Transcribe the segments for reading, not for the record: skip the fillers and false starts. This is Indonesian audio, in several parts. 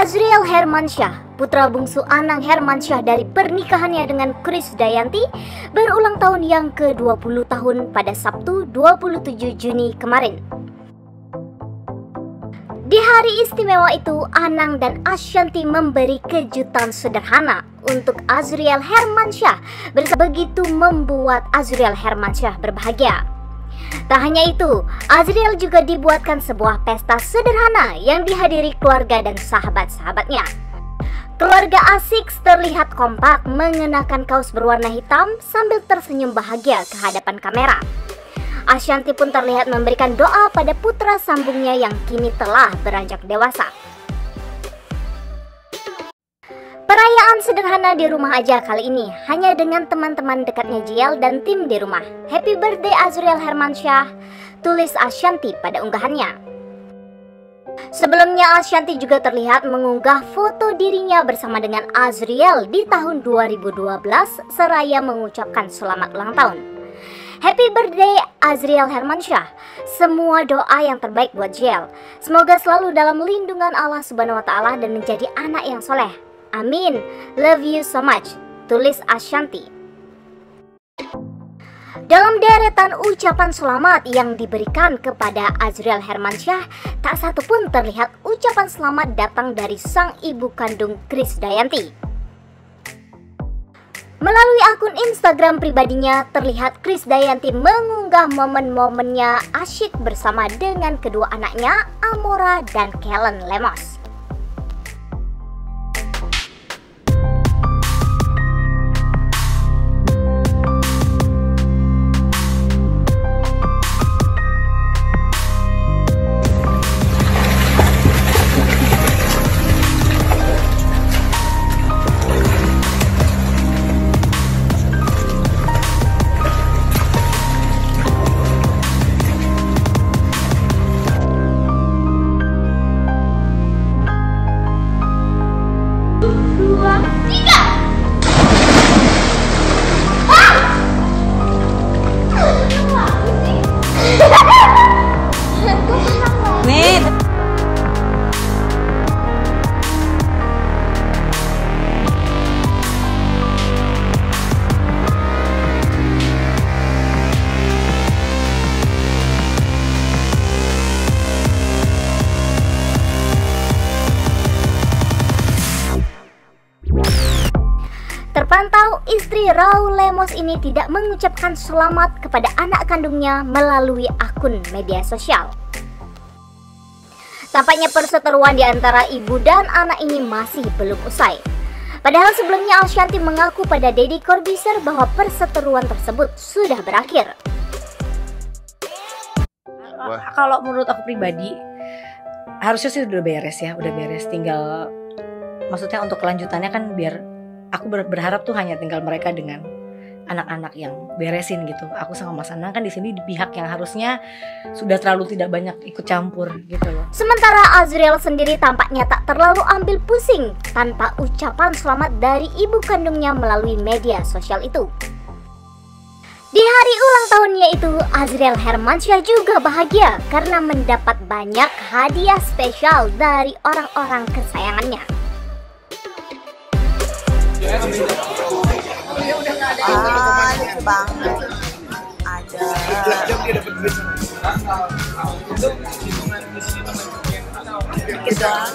Azriel Hermansyah, putra bungsu Anang Hermansyah dari pernikahannya dengan Krisdayanti, berulang tahun yang ke-20 tahun pada Sabtu 27 Juni kemarin. Di hari istimewa itu, Anang dan Ashanty memberi kejutan sederhana untuk Azriel Hermansyah, begitu membuat Azriel Hermansyah berbahagia. Tak hanya itu, Azriel juga dibuatkan sebuah pesta sederhana yang dihadiri keluarga dan sahabat-sahabatnya. Keluarga Asik terlihat kompak mengenakan kaos berwarna hitam sambil tersenyum bahagia ke hadapan kamera. Ashanty pun terlihat memberikan doa pada putra sambungnya yang kini telah beranjak dewasa. Perayaan sederhana di rumah aja kali ini, hanya dengan teman-teman dekatnya JL dan tim di rumah. Happy birthday Azriel Hermansyah, tulis Ashanty pada unggahannya. Sebelumnya Ashanty juga terlihat mengunggah foto dirinya bersama dengan Azriel di tahun 2012 seraya mengucapkan selamat ulang tahun. Happy birthday Azriel Hermansyah. Semua doa yang terbaik buat JL. Semoga selalu dalam lindungan Allah Subhanahu wa taala dan menjadi anak yang soleh. Amin. Love you so much, tulis Ashanty. Dalam deretan ucapan selamat yang diberikan kepada Azriel Hermansyah, tak satu pun terlihat ucapan selamat datang dari sang ibu kandung Krisdayanti. Melalui akun Instagram pribadinya, terlihat Krisdayanti mengunggah momen-momennya asyik bersama dengan kedua anaknya, Amora dan Kellen Lemos. Terpantau istri Raul Lemos ini tidak mengucapkan selamat kepada anak kandungnya melalui akun media sosial. Tampaknya perseteruan di antara ibu dan anak ini masih belum usai. Padahal sebelumnya Ashanty mengaku pada Deddy Corbuzier bahwa perseteruan tersebut sudah berakhir. Kalau menurut aku pribadi, harusnya sih udah beres ya, udah beres. Tinggal, maksudnya untuk kelanjutannya kan biar aku berharap tuh hanya tinggal mereka dengan anak-anak yang beresin gitu. Aku sama Mas Anang kan di sini di pihak yang harusnya sudah terlalu tidak banyak ikut campur gitu loh. Sementara Azriel sendiri tampaknya tak terlalu ambil pusing tanpa ucapan selamat dari ibu kandungnya melalui media sosial itu. Di hari ulang tahunnya itu, Azriel Hermansyah juga bahagia karena mendapat banyak hadiah spesial dari orang-orang kesayangannya. Lucu banget. Ada.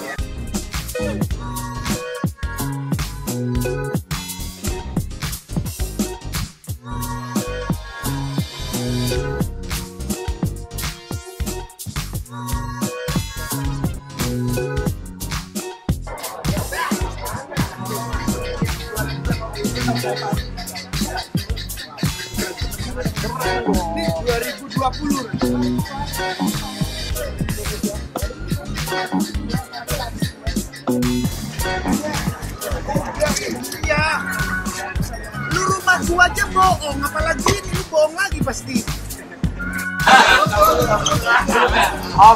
Ini 2020. Iya. Lu rumah gua aja bohong, apalagi ini lu bohong lagi pasti. Om.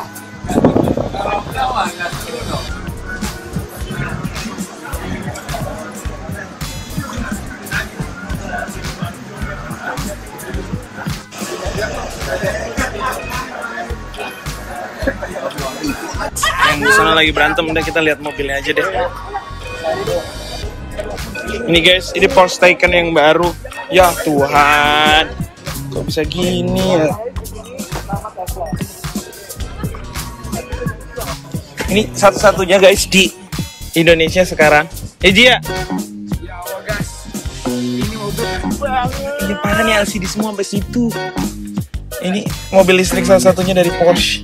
yang di sana lagi berantem. Udah kita lihat mobilnya aja deh. Ini guys, ini Porsche Taycan yang baru. Ya Tuhan, kok bisa gini ya? Ini satu-satunya guys di Indonesia sekarang. Dia. Ini parah nih, LCD semua sampai situ. Ini mobil listrik salah satunya dari Porsche.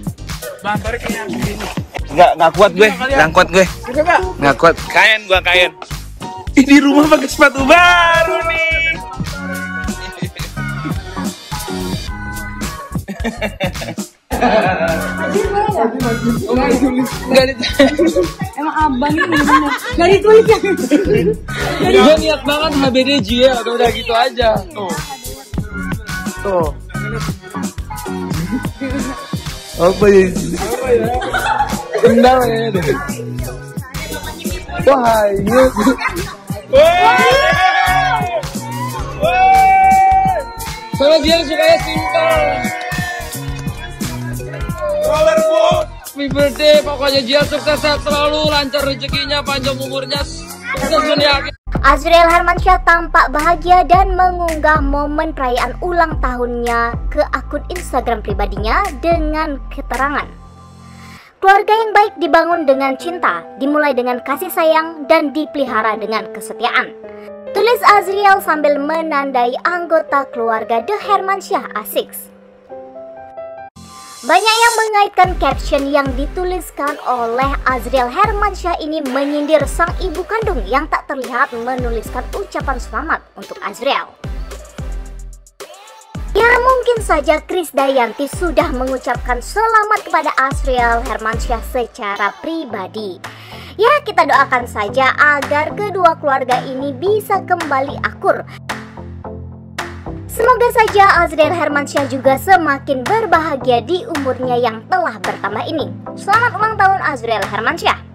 Nggak kuat gue, nggak kuat. Kayen. Ini rumah pakai sepatu baru nih. Enggak ditulis. Emang abang ini enggak ditulis ya. Gue niat banget HBDJ ya, udah gitu aja. Tuh. Apa ya? Kendal ya deh. Wah, iya. Soalnya dia sukanya simple. Happy birthday, pokoknya dia sukses selalu, lancar rezekinya, panjang umurnya, sukses dunia. Azriel Hermansyah tampak bahagia dan mengunggah momen perayaan ulang tahunnya ke akun Instagram pribadinya dengan keterangan, keluarga yang baik dibangun dengan cinta, dimulai dengan kasih sayang, dan dipelihara dengan kesetiaan. Tulis Azriel sambil menandai anggota keluarga The Hermansyah A6. Banyak yang mengaitkan caption yang dituliskan oleh Azriel Hermansyah ini menyindir sang ibu kandung yang tak terlihat menuliskan ucapan selamat untuk Azriel. Ya, mungkin saja Krisdayanti sudah mengucapkan selamat kepada Azriel Hermansyah secara pribadi. Ya, kita doakan saja agar kedua keluarga ini bisa kembali akur. Semoga saja Azriel Hermansyah juga semakin berbahagia di umurnya yang telah bertambah ini. Selamat ulang tahun Azriel Hermansyah.